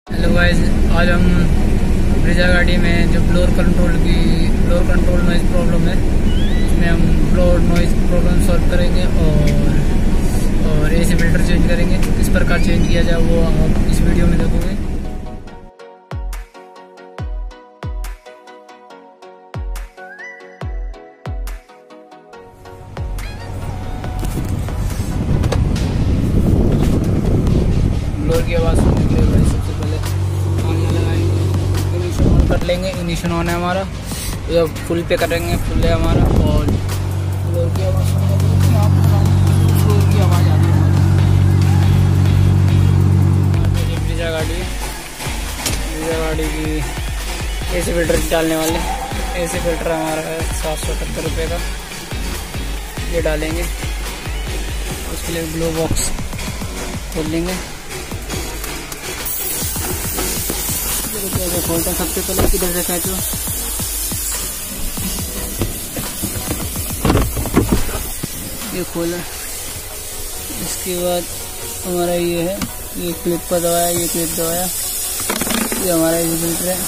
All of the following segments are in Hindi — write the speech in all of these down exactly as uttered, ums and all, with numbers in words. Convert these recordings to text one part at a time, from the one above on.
हेलो गाइस, आज हम ब्रेजा गाड़ी में जो ब्लोअर कंट्रोल की ब्लोअर कंट्रोल नॉइज़ प्रॉब्लम है उसमें हम ब्लोअर नॉइज़ प्रॉब्लम सॉल्व करेंगे और और एसी फिल्टर चेंज करेंगे। किस प्रकार चेंज किया जाए वो आप इस वीडियो में देखोगे। ब्लोअर की आवाज़ सुनने के लिए सबसे पहले ऑन लगाएंगे, इग्निशन ऑन कर लेंगे। इग्निशन ऑन है हमारा, जब फुल पे करेंगे फुल है हमारा। और ब्लोअर की आवाज़ सुनने के लिए ब्लोअर की आवाज़ आती है हमारी। ब्रेजा गाड़ी ब्रेजा गाड़ी की एसी फिल्टर डालने वाले। एसी फिल्टर हमारा है सात सौ अठहत्तर रुपये का, ये डालेंगे। उसके लिए ग्लो बॉक्स खोल लेंगे। खोलते हैं सबसे पहले किधर से खींचो, ये खोला। इसके बाद हमारा ये है, ये क्लिप पर दबाया, ये क्लिप दबाया, ये हमारा एसी फिल्टर है।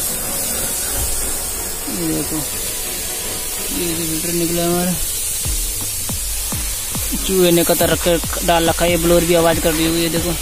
ये देखो, ये एसी फिल्टर निकला हमारा। चूहे ने कतर रख कर डाल रखा है, ये ब्लोअर भी आवाज़ कर रही हुई है, देखो।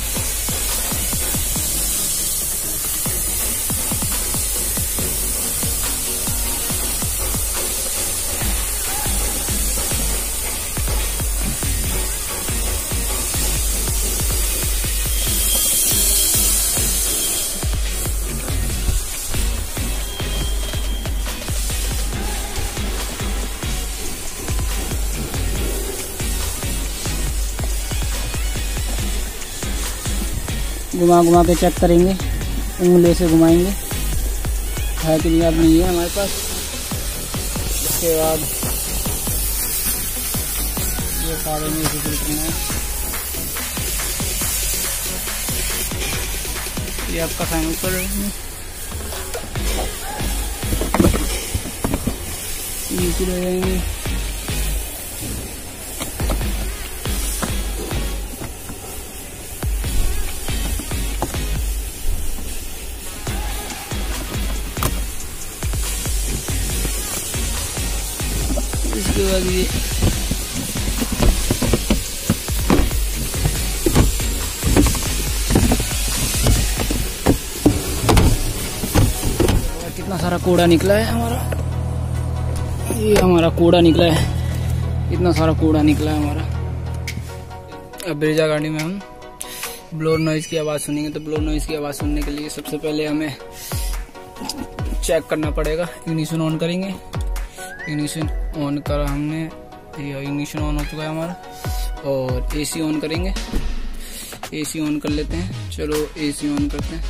घुमा घुमा के चेक करेंगे, उंगली से घुमाएंगे है कि नहीं। अब नहीं है हमारे पास। इसके बाद ये सारे में इसी फिल्टर में ये आपका फाइनल पर नीचे रह जाएंगे। इसके बाद ये कितना सारा कूड़ा निकला है हमारा। ये हमारा कूड़ा निकला है, इतना सारा कूड़ा निकला है हमारा। अब ब्रेजा गाड़ी में हम ब्लोअर नॉइज़ की आवाज़ सुनेंगे। तो ब्लोअर नॉइज़ की आवाज़ सुनने के लिए सबसे पहले हमें चेक करना पड़ेगा। इग्निशन ऑन करेंगे। इग्निशन ऑन करा हमने, ये इग्निशन ऑन हो चुका है हमारा। और एसी ऑन करेंगे, एसी ऑन कर लेते हैं। चलो एसी ऑन करते हैं।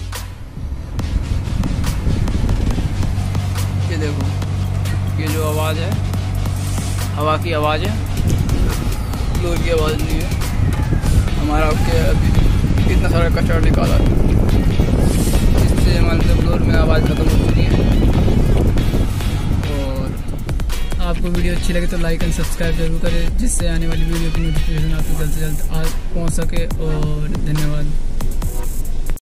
ये देखो, ये जो आवाज़ है हवा की आवाज़ है, ब्लोअर की आवाज़ नहीं है। हमारा आपके अभी इतना सारा कचरा निकाला, इससे हमारे ब्लोअर में आवाज़ खत्म हो चुकी है। आपको वीडियो अच्छी लगे तो लाइक एंड सब्सक्राइब जरूर करें, जिससे आने वाली वीडियो की नोटिफिकेशन आपको जल्द से जल्द आ पहुँच सके। और धन्यवाद।